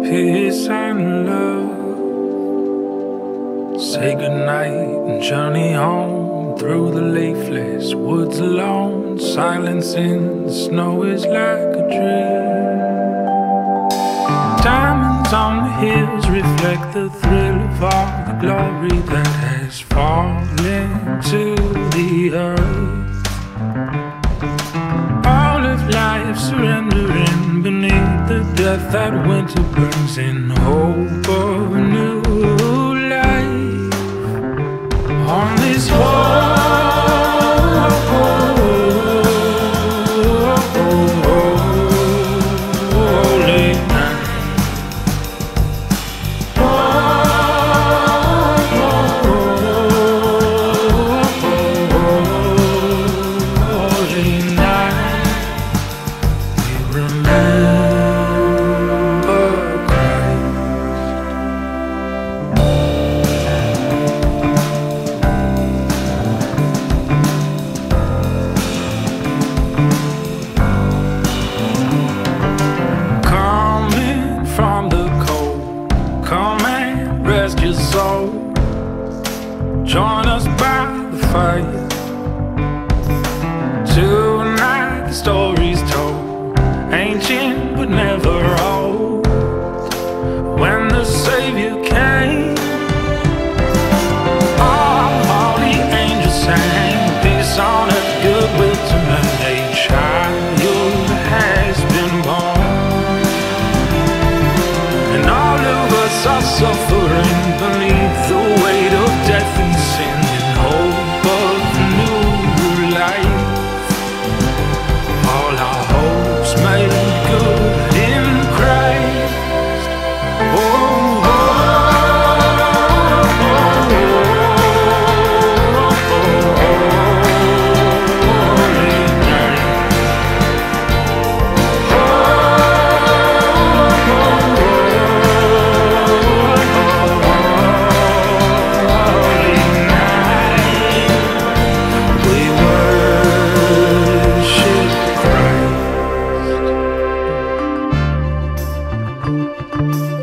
peace and love. Say goodnight and journey home through the leafless woods alone. Silence in the snow is like a dream. Diamonds on the hills reflect the thrill of all the glory that has fallen to the earth. All of life surrendering beneath the death that winter brings in hope of a new life. On this holy night, holy night, we remember Christ. Coming from the cold, come and rest your soul. Join us by the fire. Tonight the story's told, ancient but never old. When the Savior came, all the angels sang, peace on earth, goodwill to men. A child has been born, and all of us are suffering beneath the weight of death and sin, in hope of new life. All our hopes made good in Christ. Holy night. Holy night, we worship Christ.